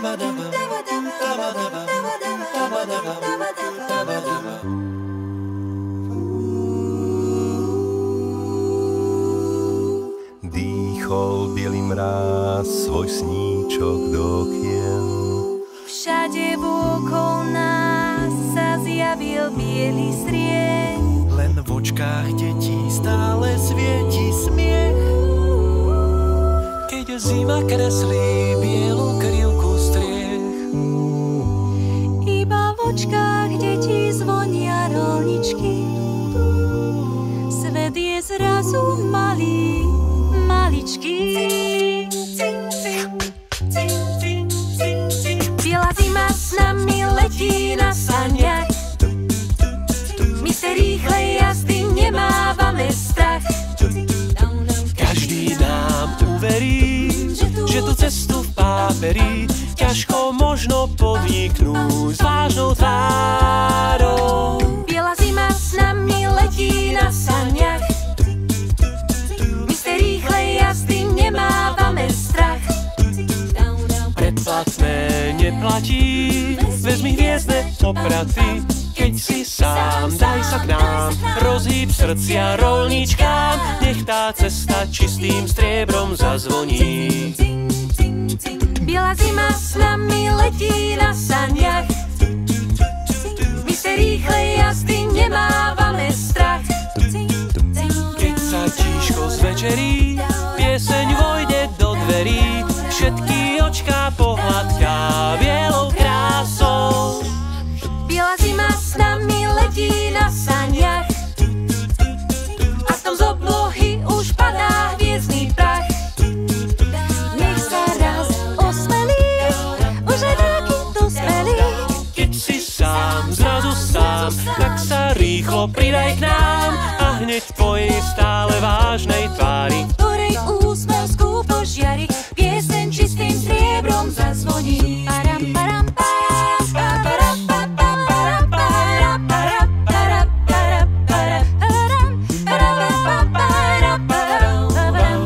Dýchol bielý mráz svoj sníčok do okien. Všade vôkol nás sa zjavil biely strieň. Len v očkách detí stále svieti smiech. Keď zima kreslí bielu krivku striech. Iba v očkách detí zvonia rolničky. Svet je zrazu malý, maličký. Biela zima s nami letí na saniach. My sa rýchlej jazdy nemávame strach. Každý nám uverí, že tú cestu v páperi ťažko možno podniknúť s vážnou tvárou. Biela zima s nami letí na saniach. My sa rýchlej jazdy nemávame strach. Predplatné neplatí, vezmi hviezdne opraty. Keď si sám, daj sa k nám, rozhýb srdcia roľničkám. Nech tá cesta čistým striebrom zazvoní. Biela zima s nami letí na saniach. My sa rýchlej jazdy nemávame strach. Keď sa tížko zvečerí, pieseň vojde do dverí. Všetky očká pohľadká bielou krásou. Biela zima s nami letí na saniach. A v tom z oblohy už padá hviezdny prach. Nech sa raz osmelí, už aj taký dospelý. Keď si sám, zrazu sám, tak sa rýchlo pridaj k nám. A hneď v tvojej stále vážnej tvári, Ktorej úsmev skúpo žiari, pieseň čistým striebrom zazvoní. Param, param, param, param, param, param, param, param, param, param, param, param, param, param,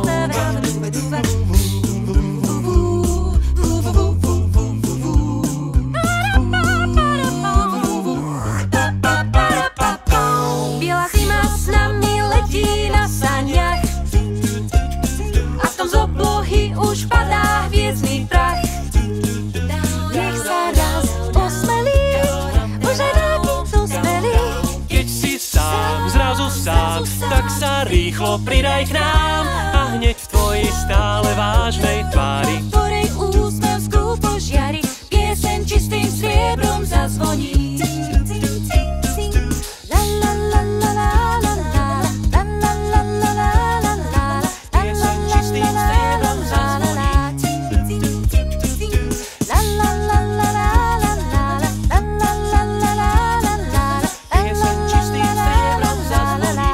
Biela zima s nami letí na saniach. A v tom z oblohy už padá hviezdny prach. Nech sa raz osmelí, už aj taký dospelý. keď si sám, zrazu sám, tak sa rýchlo pridaj k nám. A hneď v tvojej stále vážnej tvári, Ktorej úsmev skúpo žiari, pieseň čistým striebrom zazvoní. La la la la la la la, la la la la la la la, pieseň čistým striebrom zazvoní. La la la la la la la, la la la la la la la, Pieseň čistým striebrom zazvoní.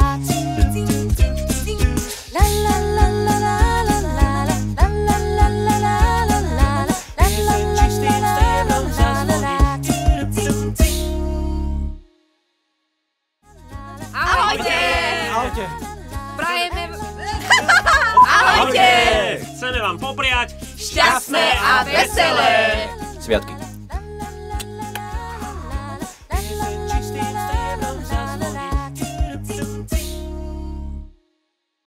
La la la la la la la, la la la la la la la, Pieseň čistým striebrom zazvoní. Ahojte! Ahojte! Prajeme... Ahojte! Chceme vám popriať šťastné a veselé Sviatky.